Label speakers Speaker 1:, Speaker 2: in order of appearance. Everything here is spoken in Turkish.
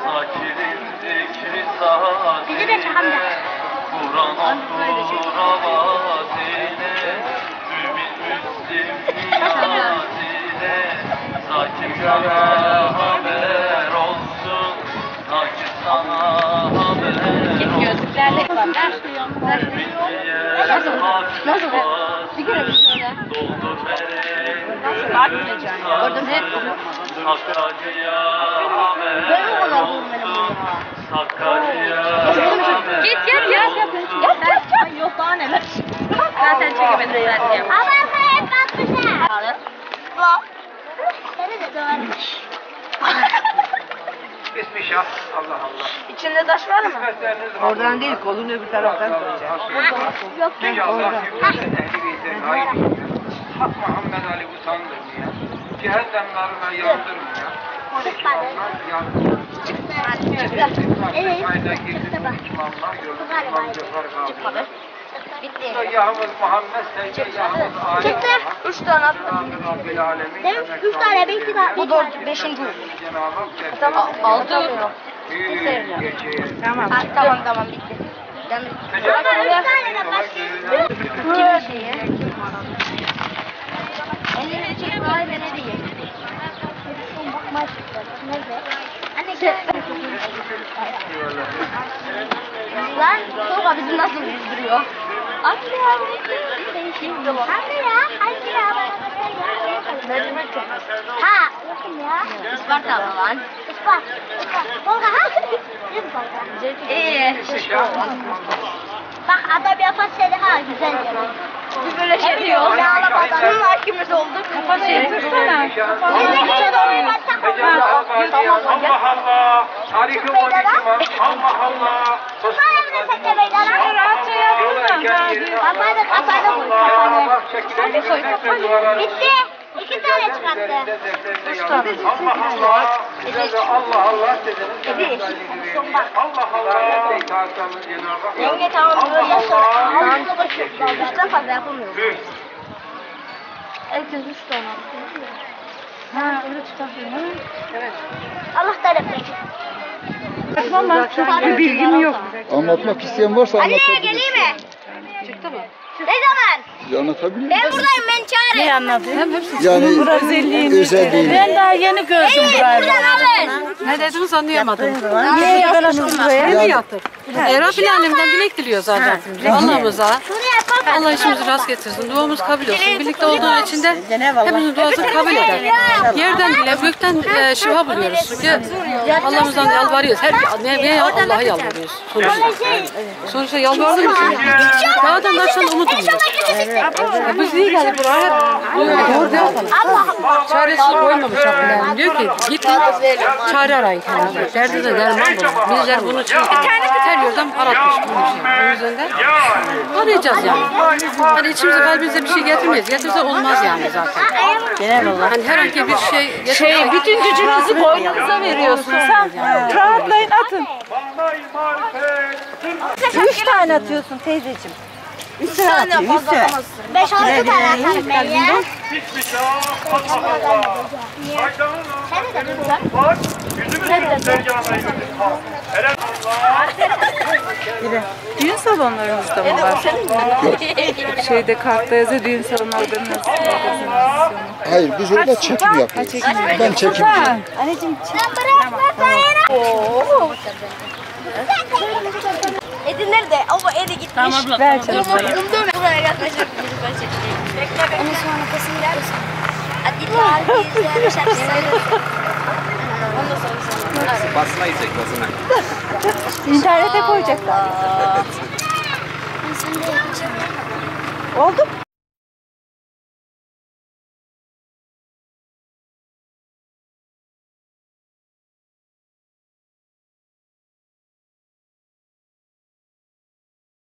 Speaker 1: Zakirin zikri saatine,
Speaker 2: bizi de çakamda.
Speaker 1: Kur'an okur avazine, mümin müslim niyazine. Zakir sana haber olsun, Zakir sana haber olsun.
Speaker 2: Gözlüklerle var.
Speaker 1: Nasıl?
Speaker 2: Bir kere bir şöyle.
Speaker 1: Doldur
Speaker 2: Bak gideceğim. Orada hep
Speaker 1: Sakarya haber olsun. Sakarya
Speaker 2: git yat. Yok daha neler. Zaten çekemedim zaten. Ama hep bakmışlar. Seni de dövermiş.
Speaker 3: Geçmiş ya. Allah Allah.
Speaker 2: İçinde taş var mı?
Speaker 4: Oradan değil, kolun öbür taraftan koyacağım.
Speaker 2: Yok.
Speaker 3: Allah yürüsün ehli beytin hayır. Hak Muhammed Ali utandırmıyor. Cehennem narına yandırmıyor. İmamlar yandırmıyor.
Speaker 2: Evet.
Speaker 3: Ayda girdi imamlar yolunda imam Cefar kaldı.
Speaker 2: Bitti.
Speaker 3: Yahımız Muhammed Seyyahımız Ali.
Speaker 2: Çıktı. 3 tane attım.
Speaker 3: Rabbil Alemin.
Speaker 2: Benim 3 tane belki de. Bu 4, 5. Tamam. 6.
Speaker 4: Tamam.
Speaker 2: Tamam bitti. Ama 3 tane de başlayayım. Bir şeyi. Elini çek bari ben ne diyeyim. Bakma çıktı. Nerede? Anne gel. Lan soğuk bizi nasıl yüzdürüyor? Anne ya. Anne ya. Anne ya. Ha. Bakın ya. Isparta lan. Isparta. Tolga ha. Bak adam yaparsaydı ha güzel yani. Biz böyle şey diyoruz. Bunun hakimiz olduk. Kafanı yatırsana.
Speaker 3: Allah Allah. Tarihi 12 var. Allah Allah.
Speaker 2: Rahatça yapsana. Bitti. 2 tane çıkarttı.
Speaker 3: Allah Allah. Allah Allah dediniz. Allah Allah.
Speaker 2: Yenge tamam böyle yaşar. Ağzına başlıyor. Daha fazla yapamıyorum. Herkes 3 tane aldı. Ha öyle tutamıyorum. Evet. Allah da refleks.
Speaker 4: Ama çok bilgim yok.
Speaker 5: Anlatmak isteyen varsa
Speaker 2: Anne
Speaker 5: anlatabilirsin.
Speaker 2: geleyim mi? Çıktı mı? Ne zaman?
Speaker 5: Anlatabilir
Speaker 2: Ben
Speaker 5: misin?
Speaker 2: buradayım ben çağırın.
Speaker 4: Ne anladın?
Speaker 5: Yani
Speaker 4: özelliğini.
Speaker 5: özelliğini.
Speaker 4: Ben daha yeni gördüm burayı.
Speaker 2: Buradan alın.
Speaker 6: Ne dediniz anlayamadım.
Speaker 4: Niye yapıyorsunuz buraya?
Speaker 6: Ne yaptık? Rabbin alemden dilek diliyoruz zaten. Allah'ımıza. Allah işimizi rast getirsin. Duamız kabul olsun. Birlikte olduğun için de hepimizin duasını kabul eder. Yerden bile gökten şifa buluyoruz. Çünkü Allah'ımızdan yalvarıyoruz. Neye Allah'a yalvarıyoruz. Sonuçta yalvardığımız için dağdan taştan umudum yok. Biz niye geldik buraya? Doğru diyor. Çaresiz koymamış Rabbin alem. Diyor ki gidin çare arayın kendinize. Derdinize derman bulun. Bizler bunu her yerden aratmış bunu şey. O yüzden de arayacağız yani. Hani içimize kalbimize bir şey getirmeyiz. Getirse olmaz yani zaten. Hani herhangi bir şey
Speaker 4: bütün gücünüzü boynunuza veriyorsunuz. Sen rahatlayın atın. 3 tane atıyorsun teyzeciğim. 3 tane atıyor. 3 tane.
Speaker 2: 5-6 tane atarım ben ya. Seni de duracağım.
Speaker 4: Düğün salonlarımızda mı var? Şeyde kartta yazıyor düğün salonu organizasyonu.
Speaker 5: Hayır, biz orada çekim yapıyoruz. Ben çekimciyim.
Speaker 4: Anneciğim
Speaker 2: Sen bırakma dayanamam. Edi nerede? Ama Edi gitmiş.
Speaker 6: Tamam abla.
Speaker 4: ver çocuklara.
Speaker 2: Buraya yaklaşık bekle. Onun sonra nefesini gider misin? Hadi izleyen şarkı söylüyorsun. Ondan sonra
Speaker 3: Basına gidecek basına.
Speaker 4: İnternete koyacaklar.
Speaker 2: sen de yapacağım.
Speaker 4: Oldu mu?